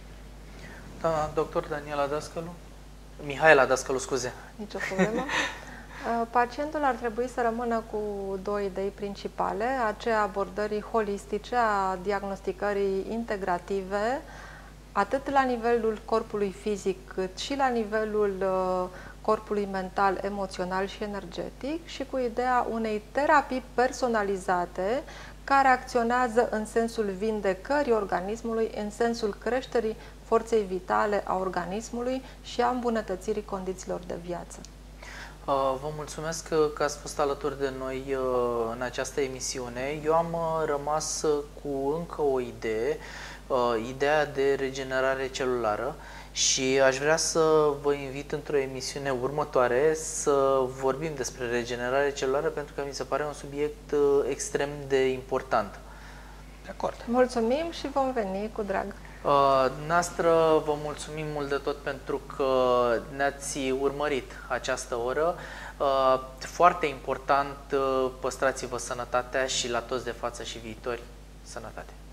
Speaker 1: Da, doctor Daniela Dascălu? Mihaela Dascălu, scuze.
Speaker 2: Nicio problemă. Pacientul ar trebui să rămână cu 2 idei principale, aceea abordării holistice, a diagnosticării integrative, atât la nivelul corpului fizic, cât și la nivelul corpului mental, emoțional și energetic, și cu ideea unei terapii personalizate care acționează în sensul vindecării organismului, în sensul creșterii forței vitale a organismului și a îmbunătățirii condițiilor de viață.
Speaker 1: Vă mulțumesc că ați fost alături de noi în această emisiune. Eu am rămas cu încă o idee, ideea de regenerare celulară, și aș vrea să vă invit într-o emisiune următoare să vorbim despre regenerare celulară, pentru că mi se pare un subiect extrem de important.
Speaker 3: De acord.
Speaker 2: Mulțumim și vom veni cu drag.
Speaker 1: Noastră vă mulțumim mult de tot pentru că ne-ați urmărit această oră. Foarte important, păstrați-vă sănătatea și la toți de față și viitori, sănătate!